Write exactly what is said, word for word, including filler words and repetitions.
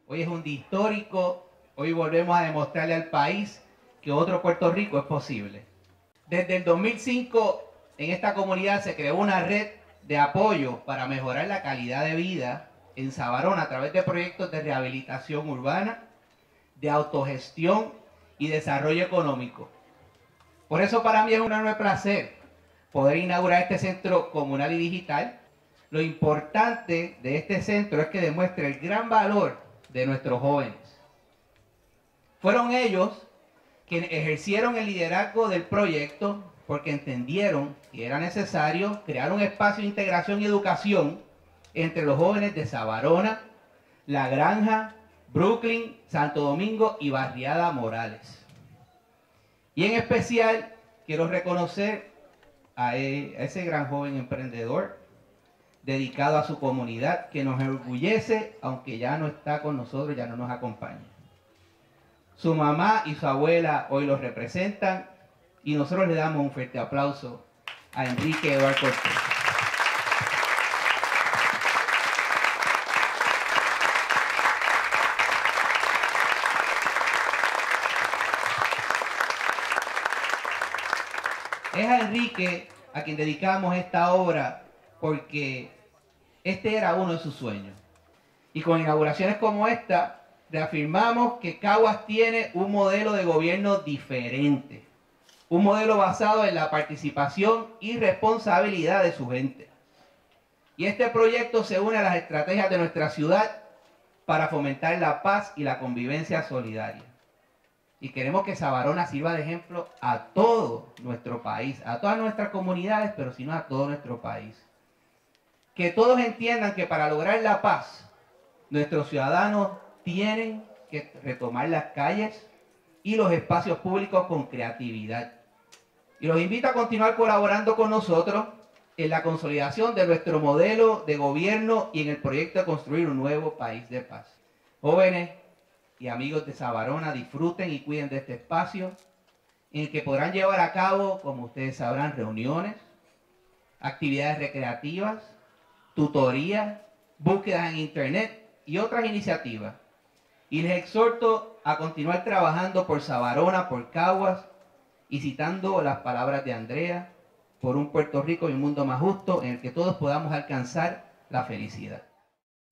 Hoy es un día histórico, hoy volvemos a demostrarle al país que otro Puerto Rico es posible. Desde el dos mil cinco en esta comunidad se creó una red de apoyo para mejorar la calidad de vida en Sabarona a través de proyectos de rehabilitación urbana, de autogestión y desarrollo económico. Por eso para mí es un enorme placer poder inaugurar este centro comunal y digital. Lo importante de este centro es que demuestre el gran valor de nuestros jóvenes. Fueron ellos quienes ejercieron el liderazgo del proyecto porque entendieron que era necesario crear un espacio de integración y educación entre los jóvenes de Sabarona, La Granja, Brooklyn, Santo Domingo y Barriada Morales. Y en especial quiero reconocer a ese gran joven emprendedor dedicado a su comunidad que nos enorgullece, aunque ya no está con nosotros, ya no nos acompaña. Su mamá y su abuela hoy los representan y nosotros le damos un fuerte aplauso a Enrique Eduardo Cortés. Es a Enrique a quien dedicamos esta obra porque este era uno de sus sueños. Y con inauguraciones como esta, reafirmamos que Caguas tiene un modelo de gobierno diferente. Un modelo basado en la participación y responsabilidad de su gente. Y este proyecto se une a las estrategias de nuestra ciudad para fomentar la paz y la convivencia solidaria. Y queremos que Sabarona sirva de ejemplo a todo nuestro país, a todas nuestras comunidades, pero sino a todo nuestro país. Que todos entiendan que para lograr la paz, nuestros ciudadanos tienen que retomar las calles y los espacios públicos con creatividad. Y los invito a continuar colaborando con nosotros en la consolidación de nuestro modelo de gobierno y en el proyecto de construir un nuevo país de paz. Jóvenes y amigos de Sabarona, disfruten y cuiden de este espacio en el que podrán llevar a cabo, como ustedes sabrán, reuniones, actividades recreativas, tutorías, búsquedas en internet y otras iniciativas. Y les exhorto a continuar trabajando por Sabarona, por Caguas, y citando las palabras de Andrea, por un Puerto Rico y un mundo más justo en el que todos podamos alcanzar la felicidad.